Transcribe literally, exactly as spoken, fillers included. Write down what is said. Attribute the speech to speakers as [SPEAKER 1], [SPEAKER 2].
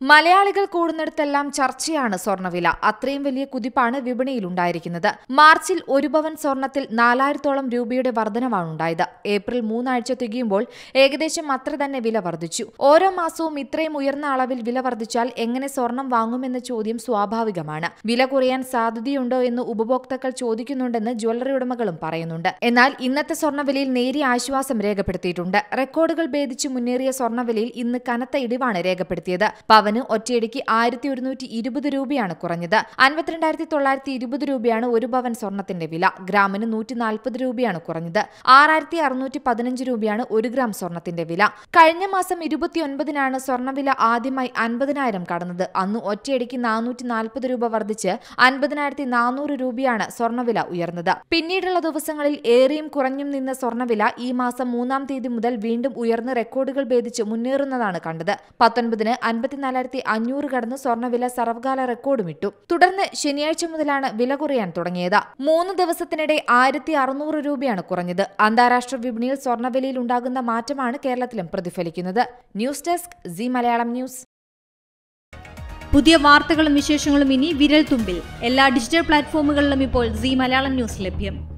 [SPEAKER 1] മലയാളികൾ കൂടുന്നിടത്തെല്ലാം ചർച്ചയാണ് സ്വർണ്ണവില. അത്രയും വലിയ കുതിപ്പാണ് വിപണിയിലുണ്ടായിരിക്കുന്നത്. മാർച്ചിൽ ഒരു പവൻ സ്വർണ്ണത്തിൽ നാലായിരത്തോളം രൂപയുടെ വർധനവാണുണ്ടായത്. ഏപ്രിൽ മൂന്നാഴ്ച തികയുമ്പോൾ ഏകദേശം അത്ര തന്നെ വില വർദ്ധിച്ചു. ഓരോ മാസവും ഇത്രയും ഉയർന്ന അളവിൽ വില വർദ്ധിച്ചാൽ എങ്ങനെ സ്വർണം വാങ്ങുമെന്ന ചോദ്യം സ്വാഭാവികമാണ്. വില കുറയാൻ സാധ്യതയുണ്ടോ എന്ന് ഉപഭോക്താക്കൾ ചോദിക്കുന്നുണ്ടെന്ന് ജ്വല്ലറി ഉടമകളും പറയുന്നുണ്ട്. എന്നാൽ ഇന്നത്തെ സ്വർണ്ണവിലയിൽ നേരിയ ആശ്വാസം രേഖപ്പെടുത്തിയിട്ടുണ്ട്. റെക്കോർഡുകൾ ഭേദിച്ച് മുന്നേറിയ സ്വർണ്ണവിലയിൽ ഇന്ന് കനത്ത ഇടിവാണ് രേഖപ്പെടുത്തിയത്. പവന് ഒറ്റയടിക്ക് ആയിരത്തി ഒരുന്നൂറ്റി ഇരുപത് രൂപയാണ് കുറഞ്ഞത്. അൻപത്തിരണ്ടായിരത്തി തൊള്ളായിരത്തി ഇരുപത് രൂപയാണ് ഒരു പവൻ സ്വർണത്തിന്റെ വില. ഗ്രാമിന് നൂറ്റി നാൽപ്പത് രൂപയാണ് കുറഞ്ഞത്. ആറായിരത്തി അറുന്നൂറ്റി പതിനഞ്ച് രൂപയാണ് ഒരു ഗ്രാം സ്വർണത്തിന്റെ വില. കഴിഞ്ഞ മാസം ഇരുപത്തിയൊൻപതിനാണ് സ്വർണ്ണവില ആദ്യമായി അൻപതിനായിരം കടന്നത്. അന്ന് ഒറ്റയടിക്ക് നാനൂറ്റി നാൽപ്പത് രൂപ വർദ്ധിച്ച് അൻപതിനായിരത്തി നാനൂറ് രൂപയാണ് സ്വർണ്ണവില ഉയർന്നത്. പിന്നീടുള്ള ദിവസങ്ങളിൽ ഏറിയും കുറഞ്ഞും നിന്ന സ്വർണ്ണവില ഈ മാസം മൂന്നാം തീയതി മുതൽ വീണ്ടും ഉയർന്ന് റെക്കോർഡുകൾ ഭേദിച്ച് മുന്നേറുന്നതാണ് കണ്ടത്. പത്തൊൻപതിന് അൻപത്തിനാലായിരത്തി അഞ്ഞൂറ് കടന്ന് സ്വർണ്ണവില സർവകാല റെക്കോർഡുമിട്ടു. തുടർന്ന് ശനിയാഴ്ച മുതലാണ് വില കുറയാൻ തുടങ്ങിയത്. മൂന്ന് ദിവസത്തിനിടെ ആയിരത്തി അറുന്നൂറ് രൂപയാണ് കുറഞ്ഞത്. അന്താരാഷ്ട്ര വിപണിയിൽ സ്വർണ്ണവിലയിൽ ഉണ്ടാകുന്ന മാറ്റമാണ് കേരളത്തിലും പ്രതിഫലിക്കുന്നത്. News desk Zee Malayalam news.
[SPEAKER 2] പുതിയ വാർത്തകളും വിശേഷങ്ങളും ഇനി വിരൽ തുമ്പിൽ. എല്ലാ ഡിജിറ്റൽ പ്ലാറ്റ്ഫോമുകളിലും ഇപ്പോൾ സി മലയാളം ന്യൂസ് ലഭ്യം.